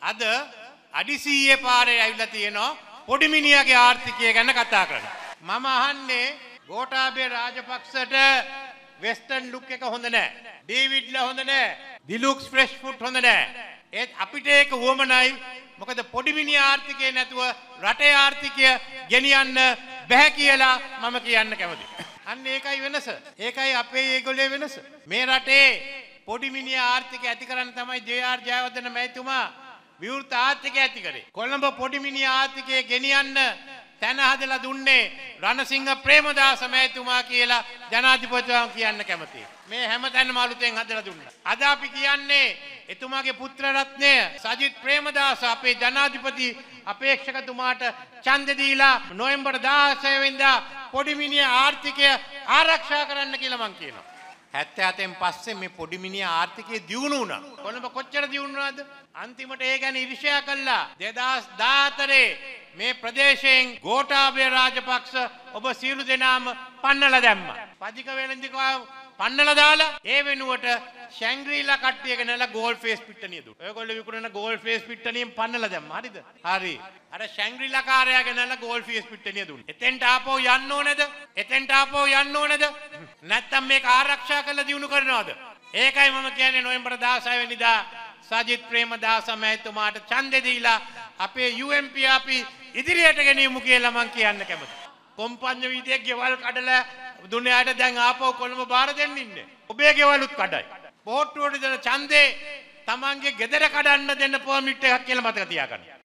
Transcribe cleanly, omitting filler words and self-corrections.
අද අඩිසීයේ පාරේ ඇවිල්ලා තියෙනවා පොඩි මිනිහාගේ ආර්ථිකය ගැන කතා කරන්න. මම අහන්නේ ගෝඨාභය රාජපක්ෂට වෙස්ටර්න් ලුක් එක හොඳ නැහැ. ඩේවිඩ්ලා හොඳ නැහැ. ඩිලුක්ස් ෆ්‍රෙෂ් ෆුඩ් හොඳ නැහැ. ඒත් අපිට ඒක වුවමනයි. මොකද පොඩි මිනිහා ආර්ථිකය නැතුව රටේ ආර්ථිකය ගෙනියන්න බැහැ කියලා මම කියන්න කැමතියි. අන්න ඒකයි වෙනස. ඒකයි අපේ ඒගොල්ලේ වෙනස. මේ රටේ පොඩි මිනිහා ආර්ථිකය ඇති කරන්න තමයි ජේ.ආර්. ජයවර්ධන මැතිතුමා විවෘත ආර්ථිකය ඇති කරේ. කොළඹ පොඩි මිනිහා ආර්ථිකය ගෙනියන්න තැන හදලා දුන්නේ රණසිංහ ප්‍රේමදාස මැතිතුමා කියලා ජනාධිපතිතුමා කියන්න කැමතියි. මේ හැම තැනම අලුතෙන් හදලා දුන්නා. අද අපි කියන්නේ එතුමාගේ පුත්‍ර රත්නය සජිත් ප්‍රේමදාස අපේ ජනාධිපති අපේක්ෂකතුමාට ඡන්දෙ දීලා නොවැම්බර් 16 වෙනිදා පොඩි මිනිහා ආර්ථිකය ආරක්ෂා කරන්න කියලා මං කියනවා. 77න් පස්සේ මේ පොඩි මිනිහා ආර්ථිකය දියුණු වුණා. කොළඹ කොච්චර දියුණු වුණාද? අන්තිමට ඒ ගැන ඉරිෂා කළා. 2014 මේ ප්‍රදේශයෙන් ගෝඨාභය රාජපක්ෂ ඔබ සියලු දෙනාම පන්නලා දැම්මා. පදික වෙලඳිකා පන්නලා දාලා ඒ වෙනුවට ශැංග්‍රීලා කට්ටිය ගෙනලා ගෝල් ෆේස් පිට්ටනිය දුන්නා. ඔයගොල්ලෝ විකුණන ගෝල් ෆේස් පිට්ටනියෙන් පන්නලා දැම්මා. හරිද? හරි. අර ශැංග්‍රීලා කාර්යය ගෙනලා ගෝල් ෆේස් පිට්ටනිය දුන්නා. එතෙන්ට ආපහු යන්න ඕනේද? එතෙන්ට ආපහු යන්න ඕනේද? නැත්තම් මේක ආරක්ෂා කරලා දිනු කරනවද? ඒකයි මම කියන්නේ නොවැම්බර් 16 වෙනිදා සජිත් ප්‍රේමදාස මහත්මයාට ඡන්දෙ දීලා අපේ UMP අපි ඉදිරියට ගෙනියමු කියලා මම කියන්න කැමතියි. කොම්පඤ්ඤ වීදියේ ගෙවල් කඩලා දුනියාට දැන් ආපහු කොළඹ බාර දෙන්න ඉන්නේ. ඔබේ ගෙවලුත් කඩයි. බෝට්ටුවට දෙන ඡන්දේ තමන්ගේ ගෙදර කඩන්න දෙන්න පර්මිට් එකක් කියලා මතක තියාගන්න.